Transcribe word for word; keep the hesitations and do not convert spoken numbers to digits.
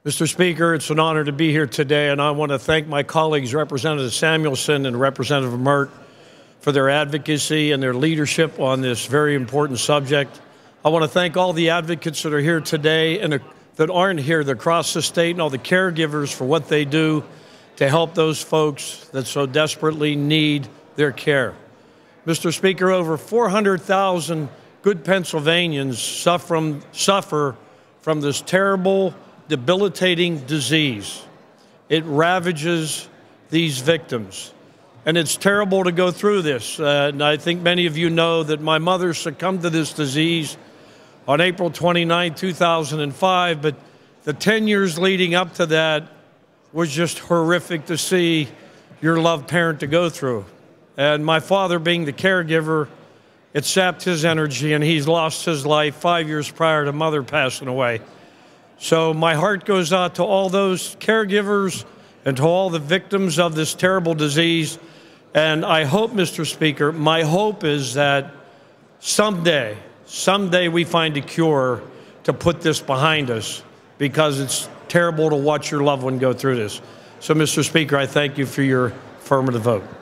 Mister Speaker, it's an honor to be here today, and I want to thank my colleagues, Representative Samuelson and Representative Mert, for their advocacy and their leadership on this very important subject. I want to thank all the advocates that are here today and that aren't here that across the state, and all the caregivers for what they do to help those folks that so desperately need their care. Mister Speaker, over four hundred thousand good Pennsylvanians suffer from, suffer from this terrible, debilitating disease. It ravages these victims. And it's terrible to go through this. Uh, and I think many of you know that my mother succumbed to this disease on April twenty-ninth, two thousand five, but the ten years leading up to that was just horrific to see your loved parent to go through. And my father, being the caregiver, it sapped his energy, and he's lost his life five years prior to mother passing away. So my heart goes out to all those caregivers and to all the victims of this terrible disease. And I hope, Mister Speaker, my hope is that someday, someday we find a cure to put this behind us, because it's terrible to watch your loved one go through this. So, Mister Speaker, I thank you for your affirmative vote.